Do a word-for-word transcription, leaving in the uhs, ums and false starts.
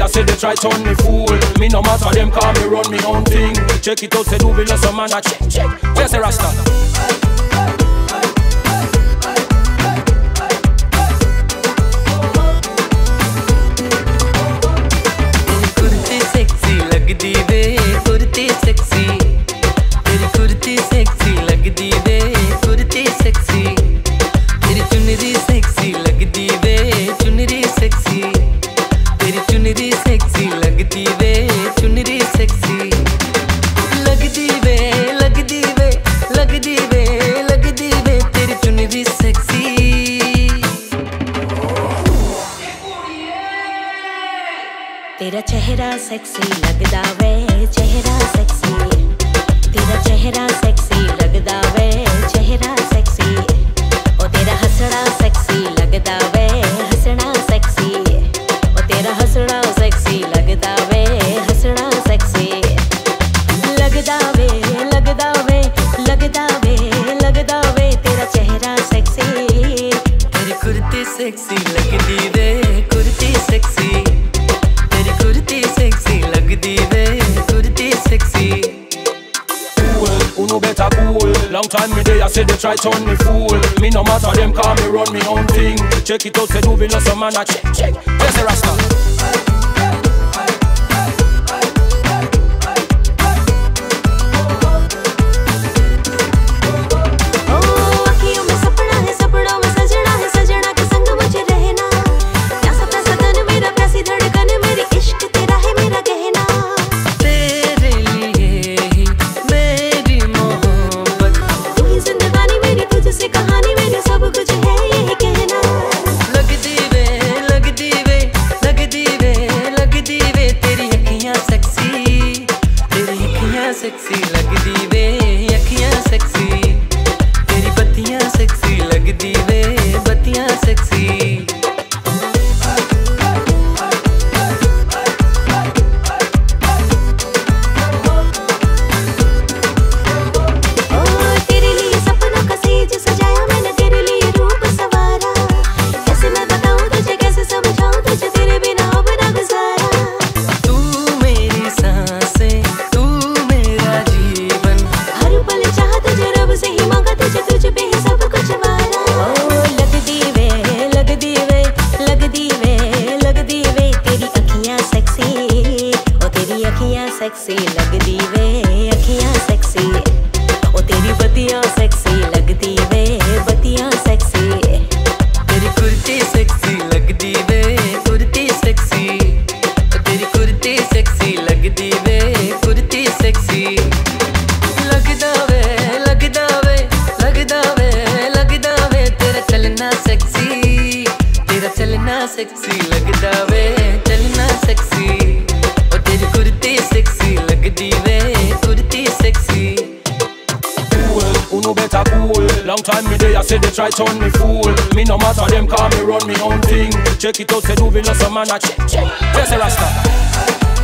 say they try turn me fool. Me no matter them, call me run me own thing. Check it out, say do villa some man a check check. Yes, a Rasta. लगदी वे kurti sexy, तेरी kurti sexy लगदी वे kurti sexy, तेरी चुनरी sexy लगदी वे चुनरी sexy, तेरी चुनरी सेक्सी लगदी वे चुनरी सेक्सी, लगदी वे लगदी वे लगदी वे लगदी वे तेरी चुनरी सेक्सी। तेरा चेहरा सेक्सी लगदा वे चेहरा सेक्सी, तेरा चेहरा सेक्सी लगदा वे चेहरा सेक्सी, ओ तेरा हंसना सेक्सी लगदा वे हंसना सेक्सी, ओ तेरा हंसना सेक्सी लगदा वे हंसना सेक्सी, लगदा वे लगदा वे लगदा वे लगदा वे तेरा चेहरा सेक्सी, तेरी कुर्ती सेक्सी लगदी वे कुर्ती सेक्सी, कुर्ती सेक्सी लगदी वे kurti sexy. Cool, uno better cool. Long time me day I say they try turn me fool. Me no matter them, call me run me own thing. Check it out, say do villa some man a check check. Yes, a Rasta. Sexy लगदी वे अखियां sexy, तेरी बत्तियां sexy लगदी वे बत्तियां sexy. तेरे लिए सपनों का सेज सजाया मैंने, तेरे लिए रूप सवारा, कैसे मैं बताऊं तुझे कैसे समझाऊं तुझे, तेरे बिना अब ना गुजारा। तू मेरी सांसें तू तुझ पे ही सब कुछ वारा। ओ लगदी वे लगदी वे लगदी वे लगदी वे तेरी अखियां सेक्सी, ओ तेरी अखियां सेक्सी लगदी वे अखियां सेक्सी, ओ तेरी बत्तियां सेक्सी लगदी वे बत्तियां सेक्सी, तेरी कुर्ती सेक्सी लगदी वे कुर्ती सेक्सी, ओ तेरी कुर्ती सेक्सी लगदी वे कुर्ती सेक्सी, लगदा वे लगदा वे लगदा वे लगदा वे तेरा चलना सेक्सी, तेरा चलना सेक्सी लगदा वे चलना सेक्सी, और तेरी कुर्ती सेक्सी लगदी वे kurti sexy. Cool, uno better cool. Long time me day I say they try turn me fool. Me no matter them, call me run me own thing. Check it out, say do villa some man a check check. Yes, a Rasta.